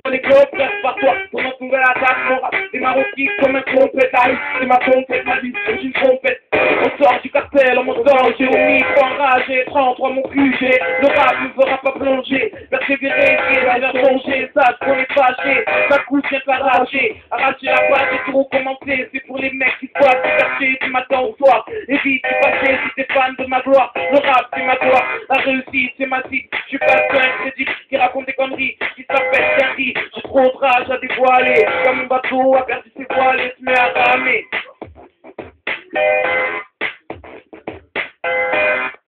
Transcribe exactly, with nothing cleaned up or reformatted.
les globes, reste par toi. Pour notre nouvelle attaque, mon rap des Marocains comme un trompette. Aïe, c'est ma trompette, ma vie, c'est une trompette. On sort du cartel, on m'en sort, j'ai au micro enragé, trente-trois mon Q G. Le rap ne fera pas plonger, persévérer, et vers changer, sache qu'on est fâché, ça coûte bien arracher, arracher la page et tout recommencer, c'est pour les mecs qui soient chercher du matin au soir, évite de passer si t'es fan de ma gloire, le rap c'est ma gloire, la réussite c'est ma cible, je suis pas un crédit qui raconte des conneries, qui s'appelle Gary, j'ai trop de rage à dévoiler, comme un bateau a perdu ses voiles et se met à ramer.